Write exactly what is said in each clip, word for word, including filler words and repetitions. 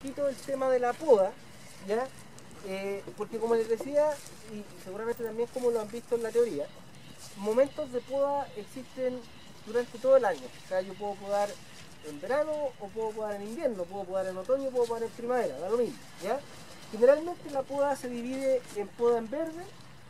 poquito el tema de la poda, ¿ya? Eh, porque como les decía, y seguramente también como lo han visto en la teoría, momentos de poda existen durante todo el año. O sea, yo puedo podar en verano, o puedo podar en invierno, puedo podar en otoño, puedo podar en primavera, da lo mismo, ¿ya? Generalmente la poda se divide en poda en verde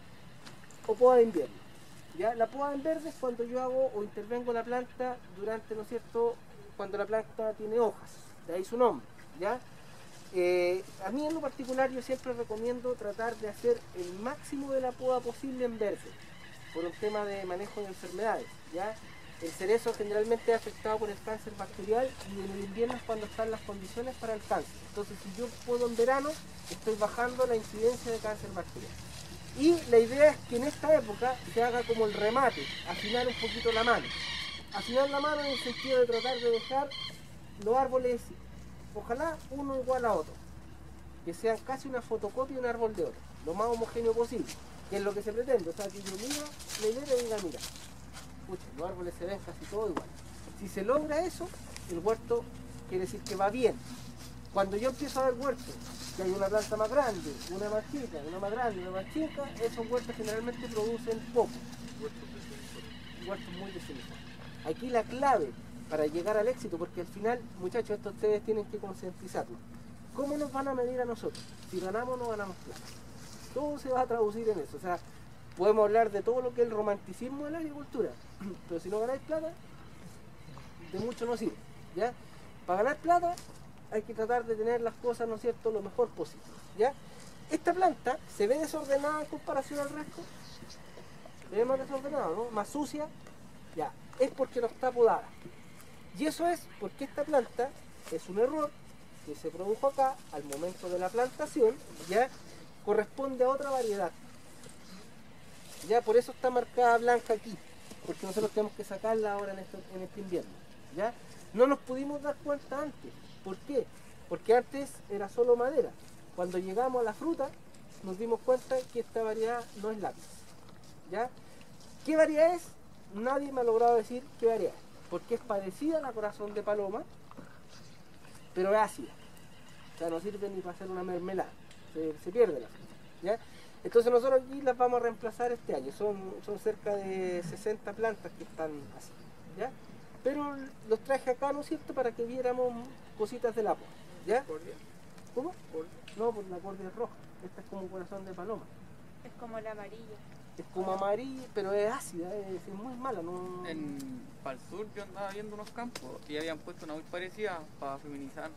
o poda de invierno, ¿ya? La poda en verde es cuando yo hago o intervengo la planta durante, ¿no es cierto?, cuando la planta tiene hojas, de ahí su nombre, ¿ya? Eh, a mí en lo particular yo siempre recomiendo tratar de hacer el máximo de la poda posible en verde, por un tema de manejo de enfermedades, ¿ya? El cerezo generalmente es afectado por el cáncer bacterial y en el invierno es cuando están las condiciones para el cáncer. Entonces, si yo podo en verano, estoy bajando la incidencia de cáncer bacterial. Y la idea es que en esta época se haga como el remate, afinar un poquito la mano. Afinar la mano en el sentido de tratar de dejar los árboles, ojalá uno igual a otro, que sean casi una fotocopia de un árbol de otro, lo más homogéneo posible, que es lo que se pretende. O sea, que yo miro la hilera y diga, mira, escucha, los árboles se ven casi todos igual. Si se logra eso, el huerto quiere decir que va bien. Cuando yo empiezo a ver huertos, que hay una planta más grande, una más chica, una más grande, una más chica, esos huertos generalmente producen poco. Huertos muy desuniformes. Aquí la clave para llegar al éxito, porque al final, muchachos, esto ustedes tienen que concientizarlo. ¿Cómo nos van a medir a nosotros? Si ganamos o no ganamos plata. Todo se va a traducir en eso. O sea, podemos hablar de todo lo que es el romanticismo de la agricultura, pero si no ganáis plata, de mucho no sirve, ¿ya? Para ganar plata hay que tratar de tener las cosas, ¿no es cierto?, lo mejor posible, ¿ya? Esta planta se ve desordenada en comparación al resto, se ve más desordenada, ¿no? Más sucia, ya, es porque no está podada. Y eso es porque esta planta es un error que se produjo acá al momento de la plantación, ya corresponde a otra variedad. Ya por eso está marcada blanca aquí, porque nosotros tenemos que sacarla ahora en este, en este invierno, ¿ya? No nos pudimos dar cuenta antes. ¿Por qué? Porque antes era solo madera. Cuando llegamos a la fruta, nos dimos cuenta que esta variedad no es lápiz, ¿ya? ¿Qué variedad es? Nadie me ha logrado decir qué variedad es, porque es parecida a la corazón de paloma, pero es ácida. O sea, no sirve ni para hacer una mermelada, se, se pierde la fruta, ¿ya? Entonces nosotros aquí las vamos a reemplazar este año. Son, son cerca de sesenta plantas que están así, ¿ya? Pero los traje acá, ¿no es cierto?, para que viéramos cositas del agua, ¿ya? ¿Cómo? No, pues la cordia es roja. Esta es como corazón de paloma. Es como la amarilla. Es como amarilla, pero es ácida, es, es muy mala. No... En para el sur yo andaba viendo unos campos y habían puesto una muy parecida para feminizar.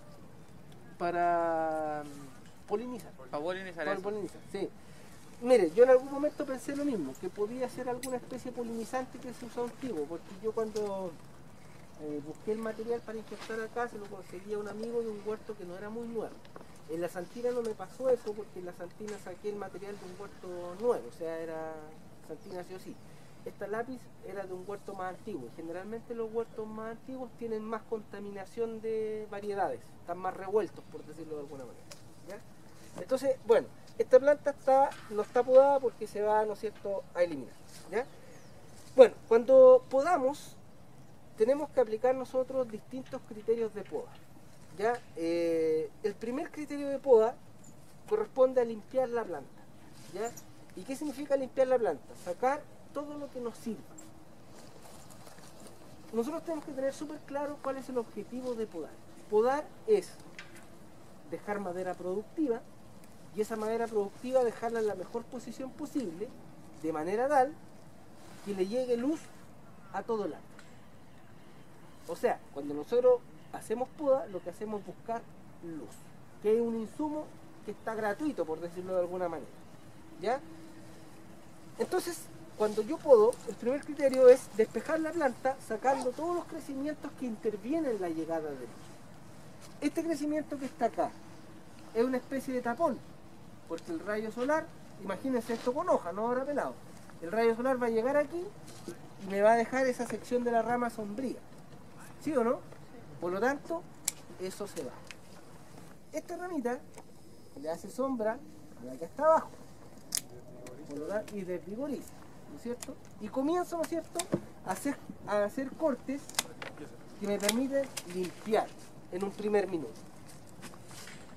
Para polinizar. Para polinizar Para eso. polinizar, sí. Mire, yo en algún momento pensé lo mismo, que podía ser alguna especie de polinizante que se usó antiguo, porque yo cuando eh, busqué el material para injertar acá, se lo conseguía un amigo de un huerto que no era muy nuevo. En la Santina no me pasó eso, porque en la Santina saqué el material de un huerto nuevo, o sea, era Santina sí o sí. Esta lápiz era de un huerto más antiguo. Generalmente los huertos más antiguos tienen más contaminación de variedades, están más revueltos, por decirlo de alguna manera, ¿ya? Entonces, bueno, esta planta está, no está podada porque se va, ¿no es cierto?, a eliminar, ¿ya? Bueno, cuando podamos, tenemos que aplicar nosotros distintos criterios de poda, ¿ya? Eh, el primer criterio de poda corresponde a limpiar la planta, ¿ya? ¿Y qué significa limpiar la planta? Sacar todo lo que nos sirva. Nosotros tenemos que tener súper claro cuál es el objetivo de podar. Podar es dejar madera productiva, y esa madera productiva dejarla en la mejor posición posible, de manera tal que le llegue luz a todo el árbol. O sea, cuando nosotros hacemos poda, lo que hacemos es buscar luz, que es un insumo que está gratuito, por decirlo de alguna manera, ¿ya? Entonces, cuando yo podo, el primer criterio es despejar la planta sacando todos los crecimientos que intervienen en la llegada de luz. Este crecimiento que está acá es una especie de tapón, porque el rayo solar, imagínense esto con hoja, no ahora pelado, el rayo solar va a llegar aquí y me va a dejar esa sección de la rama sombría, ¿sí o no? Por lo tanto, eso se va. Esta ramita le hace sombra a la que está abajo, por lo tanto, y desvigoriza, ¿no es cierto? Y comienzo, ¿no es cierto?, a hacer, a hacer cortes que me permiten limpiar en un primer minuto.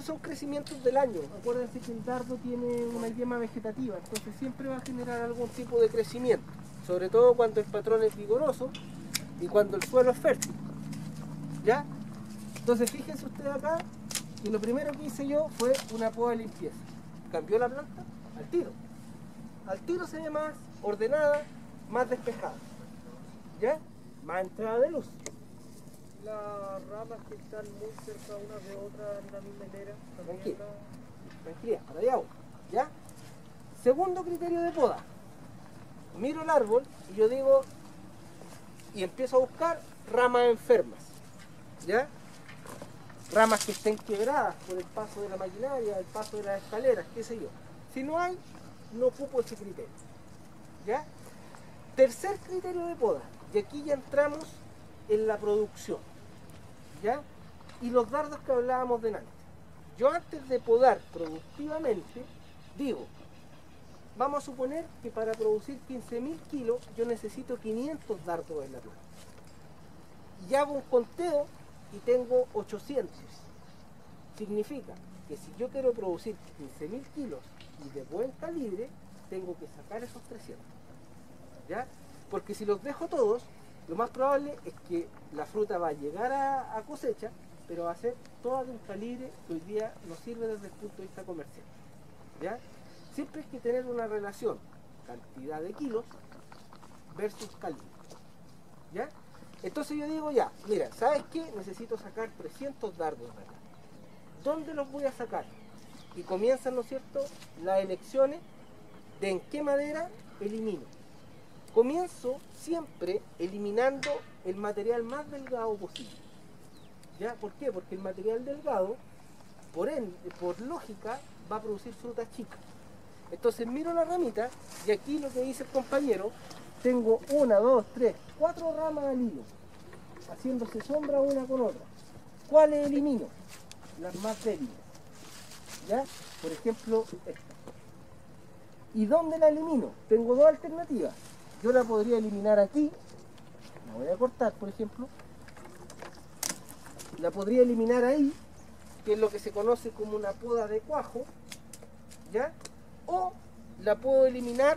estos son crecimientos del año. Acuérdense que el dardo tiene una yema vegetativa, entonces siempre va a generar algún tipo de crecimiento, sobre todo cuando el patrón es vigoroso y cuando el suelo es fértil. ¿Ya? Entonces fíjense ustedes acá que lo primero que hice yo fue una poda de limpieza. Cambió la planta al tiro. Al tiro se ve más ordenada, más despejada. ¿Ya? Más entrada de luz. Las ramas que están muy cerca unas de otras en la misma hilera. Tranquila, tranquilidad, para allá voy, ¿ya? Segundo criterio de poda. Miro el árbol y yo digo, y empiezo a buscar ramas enfermas, ¿ya? Ramas que estén quebradas por el paso de la maquinaria, el paso de las escaleras, qué sé yo. Si no hay, no ocupo ese criterio, ¿ya? Tercer criterio de poda, y aquí ya entramos en la producción, ¿ya? Y los dardos que hablábamos delante. Yo antes de podar productivamente, digo, vamos a suponer que para producir quince mil kilos yo necesito quinientos dardos en la planta. Y hago un conteo y tengo ochocientos. Significa que si yo quiero producir quince mil kilos y de buen calibre, tengo que sacar esos trescientos. ¿Ya? Porque si los dejo todos, lo más probable es que la fruta va a llegar a, a cosecha, pero va a ser toda de un calibre que hoy día nos sirve desde el punto de vista comercial. ¿Ya? Siempre hay que tener una relación cantidad de kilos versus calibre. ¿Ya? Entonces yo digo ya, mira, ¿sabes qué? Necesito sacar trescientos dardos de acá. ¿Dónde los voy a sacar? Y comienzan, ¿no es cierto?, las elecciones de en qué madera elimino. Comienzo siempre eliminando el material más delgado posible. ¿Ya? ¿Por qué? Porque el material delgado, por ende, por lógica, va a producir frutas chicas. Entonces miro la ramita y aquí lo que dice el compañero, tengo una, dos, tres, cuatro ramas al hilo, haciéndose sombra una con otra. ¿Cuáles elimino? Las más débiles. ¿Ya? Por ejemplo, esta. ¿Y dónde la elimino? Tengo dos alternativas. Yo la podría eliminar aquí, la voy a cortar por ejemplo, la podría eliminar ahí, que es lo que se conoce como una poda de cuajo, ¿ya? O la puedo eliminar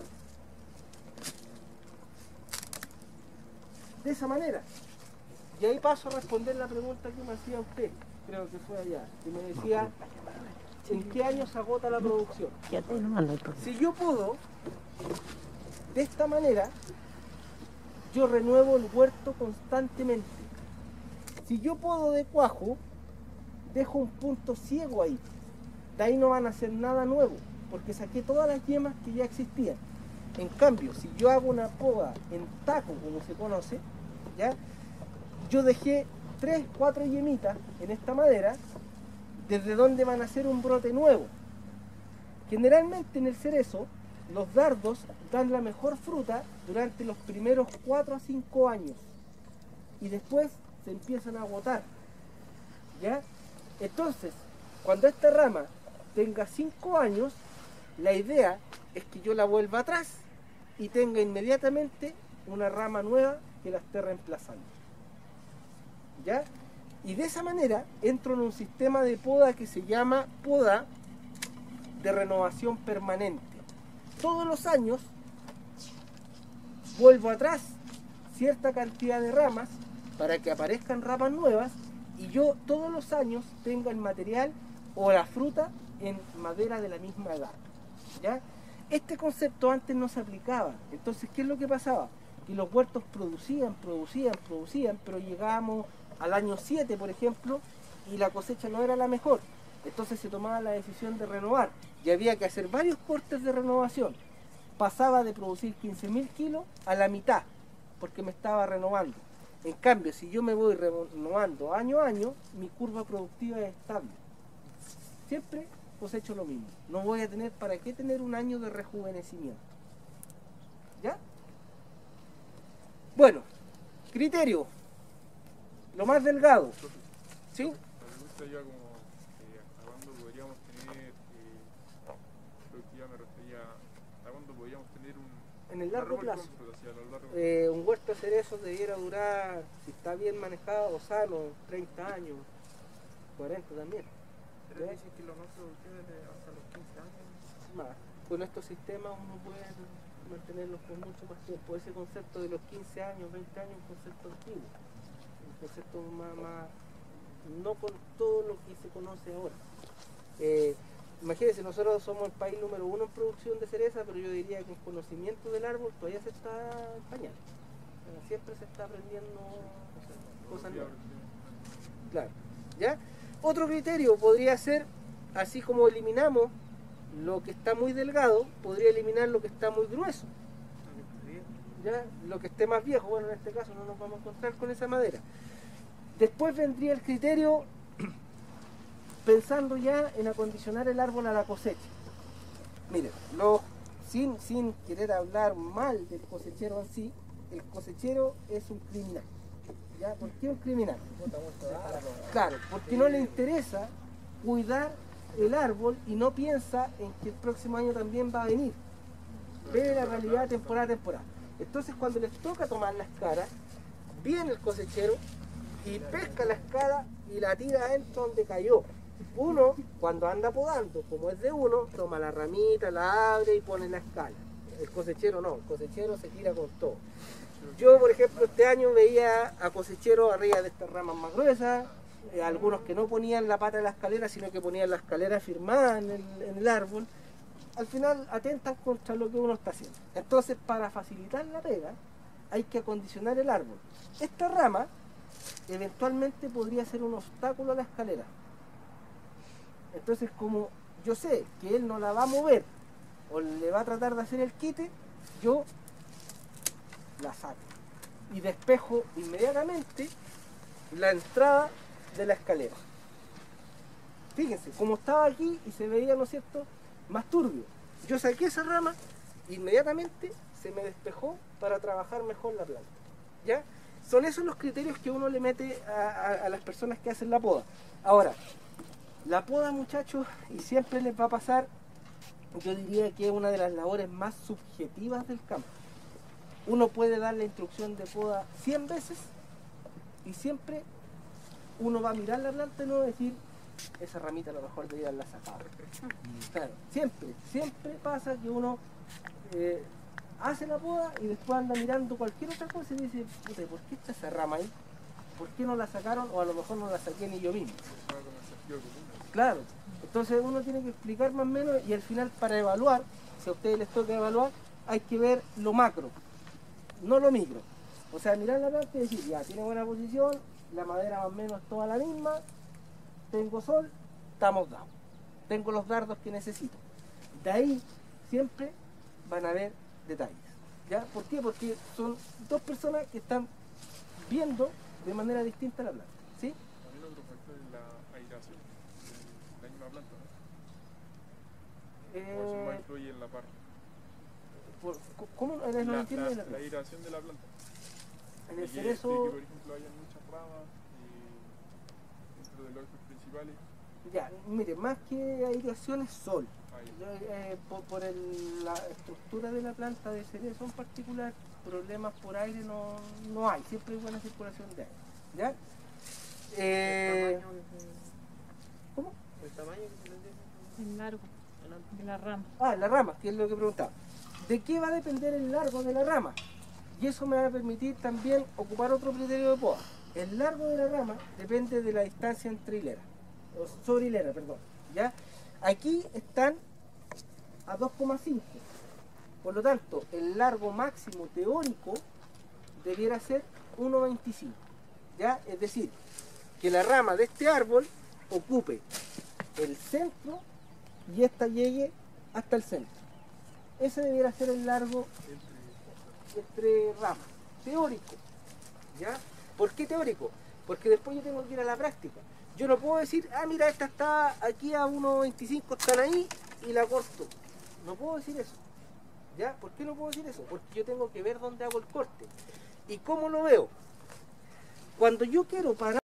de esa manera. Y ahí paso a responder la pregunta que me hacía usted, creo que fue allá, que me decía, ¿en qué año se agota la producción? Si yo puedo, de esta manera, yo renuevo el huerto constantemente. Si yo puedo de cuajo, dejo un punto ciego ahí. De ahí no van a hacer nada nuevo, porque saqué todas las yemas que ya existían. En cambio, si yo hago una poda en taco, como se conoce, ¿ya? Yo dejé tres, cuatro yemitas en esta madera, desde donde van a hacer un brote nuevo. Generalmente en el cerezo, los dardos dan la mejor fruta durante los primeros cuatro a cinco años y después se empiezan a agotar, ¿ya? Entonces, cuando esta rama tenga cinco años, la idea es que yo la vuelva atrás y tenga inmediatamente una rama nueva que la esté reemplazando, ¿ya? Y de esa manera entro en un sistema de poda que se llama poda de renovación permanente. Todos los años vuelvo atrás cierta cantidad de ramas para que aparezcan ramas nuevas y yo todos los años tenga el material o la fruta en madera de la misma edad, ¿ya? Este concepto antes no se aplicaba. Entonces, ¿qué es lo que pasaba? Que los huertos producían, producían, producían, pero llegábamos al año siete, por ejemplo, y la cosecha no era la mejor. Entonces se tomaba la decisión de renovar y había que hacer varios cortes de renovación. Pasaba de producir quince mil kilos a la mitad, porque me estaba renovando. En cambio, si yo me voy renovando año a año, mi curva productiva es estable. Siempre cosecho lo mismo. No voy a tener, ¿para qué tener un año de rejuvenecimiento? ¿Ya? Bueno, criterio. Lo más delgado. ¿Sí? Me gusta ya como eh, hasta cuándo podríamos tener, eh, creo que ya me refería, hasta cuándo podríamos tener un, En el largo árbol plazo. con fruta, sí, a lo largo Eh, un huerto de cerezos debiera durar, si está bien manejado o sano, treinta años, cuarenta también. Ustedes dicen que lo más productivo es de hasta los quince años. Más. Con estos sistemas uno puede mantenerlos por mucho más tiempo. Ese concepto de los quince años, veinte años, es un concepto antiguo. Un concepto más, más no con todo lo que se conoce ahora. Eh, imagínense, nosotros somos el país número uno en producción de cereza, pero yo diría que el conocimiento del árbol todavía se está en pañales. Eh, Siempre se está aprendiendo cosas nuevas. Claro. ¿Ya? Otro criterio podría ser, así como eliminamos lo que está muy delgado, podría eliminar lo que está muy grueso. ¿Ya? Lo que esté más viejo, bueno, en este caso no nos vamos a encontrar con esa madera. Después vendría el criterio pensando ya en acondicionar el árbol a la cosecha. Miren, los, sin, sin querer hablar mal del cosechero en sí, el cosechero es un criminal. ¿Ya? ¿Por qué un criminal? Claro, porque no le interesa cuidar el árbol y no piensa en que el próximo año también va a venir. Ve la realidad temporada a temporada. Entonces cuando les toca tomar la escara, viene el cosechero y pesca la escara y la tira adentro donde cayó. Uno, cuando anda podando, como es de uno, toma la ramita, la abre y pone la escala. El cosechero no, el cosechero se tira con todo. Yo, por ejemplo, este año veía a cosecheros arriba de estas ramas más gruesas, eh, algunos que no ponían la pata de la escalera, sino que ponían la escalera firmada en el, en el árbol. Al final atentan contra lo que uno está haciendo. Entonces, para facilitar la pega, hay que acondicionar el árbol. Esta rama eventualmente podría ser un obstáculo a la escalera. Entonces, como yo sé que él no la va a mover o le va a tratar de hacer el quite, yo la saco y despejo inmediatamente la entrada de la escalera. Fíjense, como estaba aquí y se veía, ¿no es cierto?, más turbio. Yo saqué esa rama, inmediatamente se me despejó para trabajar mejor la planta. ¿Ya? Son esos los criterios que uno le mete a, a, a las personas que hacen la poda. Ahora, la poda, muchachos, y siempre les va a pasar, yo diría que es una de las labores más subjetivas del campo. Uno puede dar la instrucción de poda cien veces y siempre uno va a mirar la planta y no va a decir, esa ramita a lo mejor debería haberla sacado. Claro, siempre, siempre pasa que uno eh, hace la poda y después anda mirando cualquier otra cosa y dice, puta, ¿por qué está esa rama ahí? ¿Por qué no la sacaron? O a lo mejor no la saqué ni yo mismo. Claro, entonces uno tiene que explicar más o menos y al final para evaluar, si a ustedes les toca evaluar, hay que ver lo macro, no lo micro. O sea, mirar la planta y decir, ya, tiene buena posición, la madera más o menos es toda la misma, tengo sol, estamos dados. Tengo los dardos que necesito. De ahí siempre van a haber detalles. ¿Ya? ¿Por qué? Porque son dos personas que están viendo de manera distinta la planta. ¿Sí? También otro factor es la aireación de la misma planta, ¿no? Eh, O eso más influye en la parte. por, ¿Cómo no La, entiende la, la la planta? aireación de la planta. En el De que, cerezo, de que, por ejemplo, hayan muchas ramas y dentro de los ejes principales. ya, mire, más que aireación es sol. Ahí. Yo, eh, por, por el- la estructura de la planta de cerezo en particular, problemas por aire no, no hay, siempre hay buena circulación de aire. ¿Ya? Eh, El tamaño que se- ¿Cómo? el tamaño que se le dice. El largo de la rama. Ah, la rama, que es lo que preguntaba. ¿De qué va a depender el largo de la rama? Y eso me va a permitir también ocupar otro criterio de poda. El largo de la rama depende de la distancia entre hileras, o sobre hilera, perdón. ¿Ya? Aquí están a dos coma cinco. Por lo tanto, el largo máximo teórico debiera ser uno coma veinticinco. ¿Ya? Es decir, que la rama de este árbol ocupe el centro y esta llegue hasta el centro. Ese debiera ser el largo entre ramas, teórico. ¿Ya? ¿Por qué teórico? Porque después yo tengo que ir a la práctica. Yo no puedo decir, ah, mira, esta está aquí a uno coma veinticinco, están ahí y la corto. No puedo decir eso. ¿Ya? ¿Por qué no puedo decir eso? Porque yo tengo que ver dónde hago el corte. ¿Y cómo lo veo? Cuando yo quiero parar